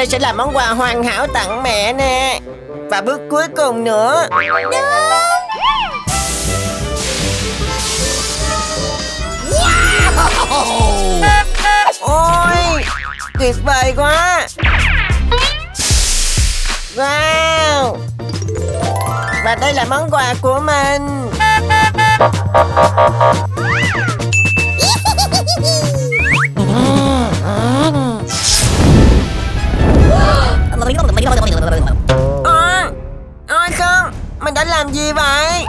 Đây sẽ là món quà hoàn hảo tặng mẹ nè. Và bước cuối cùng nữa. Ôi, tuyệt vời quá. Wow. Và đây là món quà của mình. Ôi không, mình đã làm gì vậy?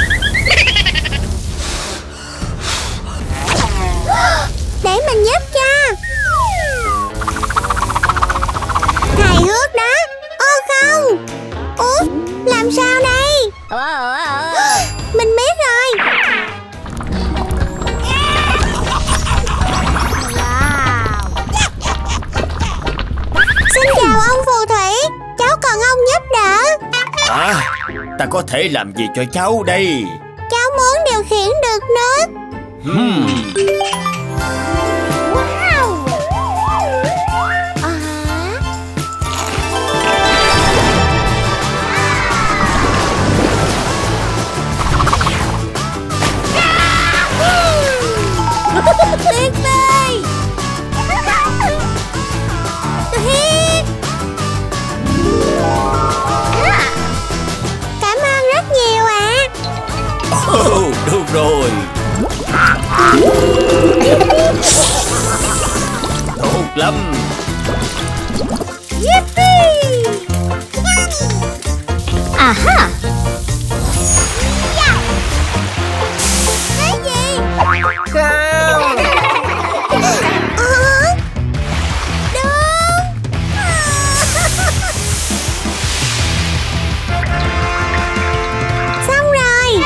Để mình giúp cho. Hài hước đó. Ô không. Ủa, làm sao đây? Mình biết rồi. Xin chào ông phù thủy. Cháu cần ông giúp đỡ. Ta có thể làm gì cho cháu đây? Cháu muốn điều khiển được nước. Tuyệt vời. Cảm ơn rất nhiều ạ. Được rồi. Tốt lắm. Yippee. Aha. Cái gì? Không. Xong rồi.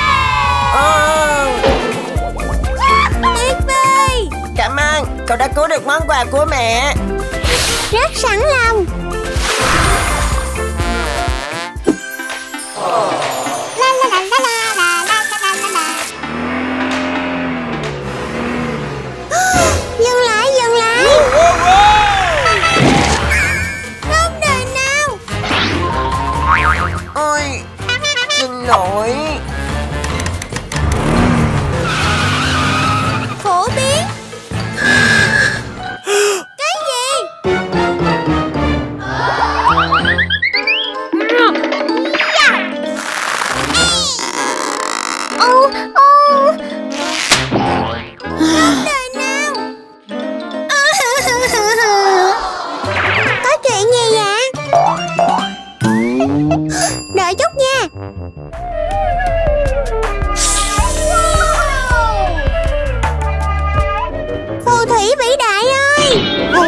Tuyệt vời. Cảm ơn, cậu đã cứu được món quà của mẹ. Rất sẵn lòng. Dừng lại, dừng lại. Không đời nào. Ôi, xin lỗi. Phổ biến. Cái gì? Ô, ô. Không đời nào. Có chuyện gì vậy? Đợi chút nha. Phù thủy vĩ đại ơi.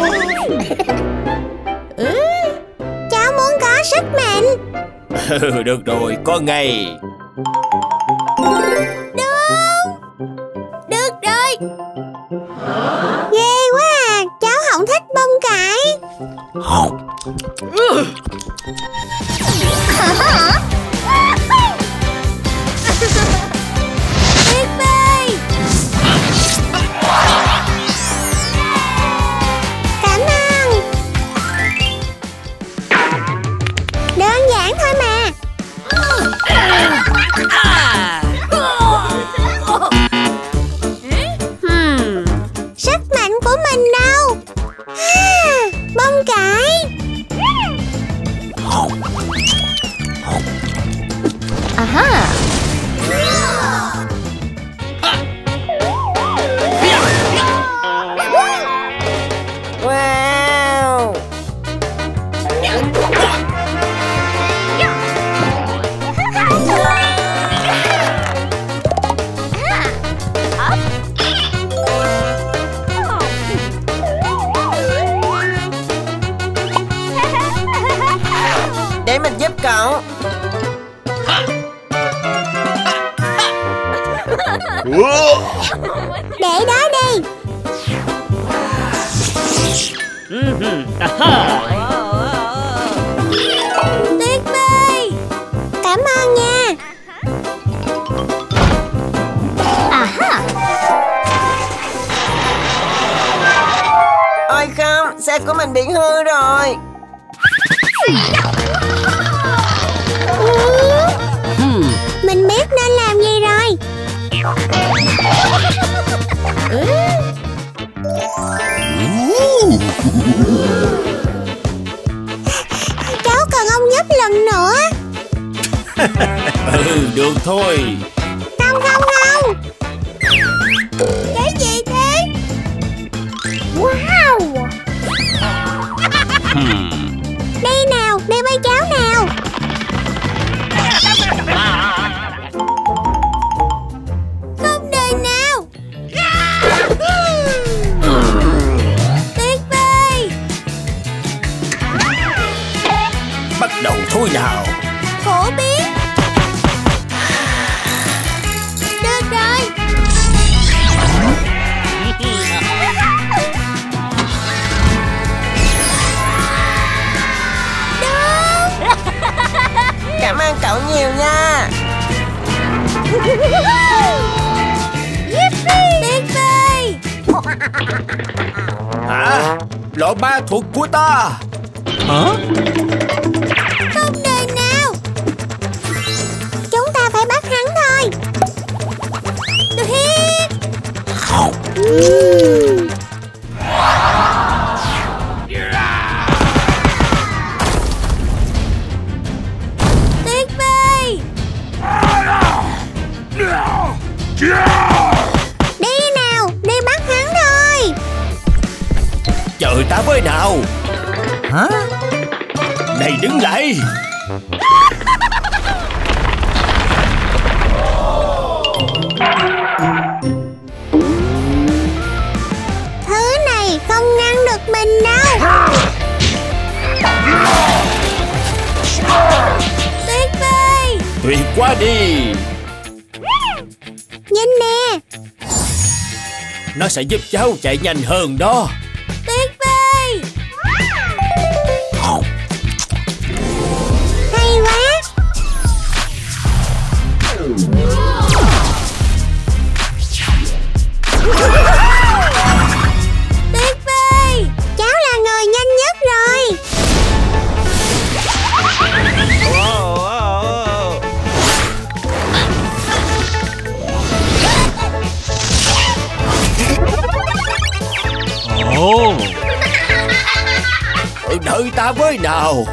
Cháu muốn có sức mạnh. Được rồi, có ngay. Được rồi. Ghê quá à. Cháu không thích bông cải. Tuyệt vời. Cảm ơn. Đơn giản thôi mà. Sức mạnh của mình đâu? Bông cải. Aha. Wow. Để mình giúp cậu. Để đó đi. Tuyệt vời. Cảm ơn nha. Aha. Ôi không, xe của mình bị hư rồi. Cháu cần ông giúp lần nữa. Được thôi. Không không không. Cái gì thế? Wow. Đi nào, đi với cháu nào. Không đời nào. Tuyết Vây. Bắt đầu thôi nào. Khổ biết. Được rồi. Cảm ơn cậu nhiều nha. Tuyết Vây. Hả? Lộ ma thuật của ta. Hả? Không đời nào. Chúng ta phải bắt hắn thôi. Tuyết. Tuyết Vây. Đi nào, đi bắt hắn thôi. Chờ ta với nào. Hả? Này đứng lại. Thứ này không ngăn được mình đâu. Tuyết Vây. Tuyệt quá đi. Nhìn nè. Nó sẽ giúp cháu chạy nhanh hơn đó. Tuyết Vây. Hay quá. Tuyết Vây. Cháu là người nhanh nhất rồi. Đợi ta với nào.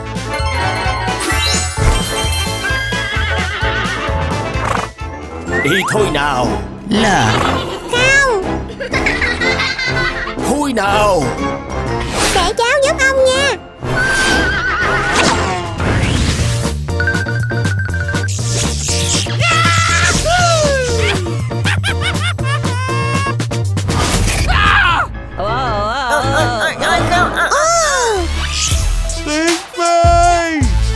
Đi thôi nào. Là Không. thôi nào. Để cháu giúp ông nha. Tuyết Vây.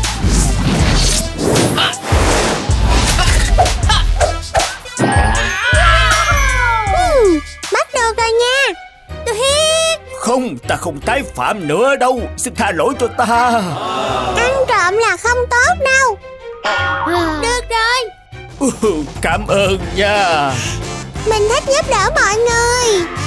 Bắt được rồi nha. Tuyết. Không, ta không tái phạm nữa đâu. Xin tha lỗi cho ta. Ăn trộm là không tốt đâu. Được rồi. Cảm ơn nha. Mình thích giúp đỡ mọi người.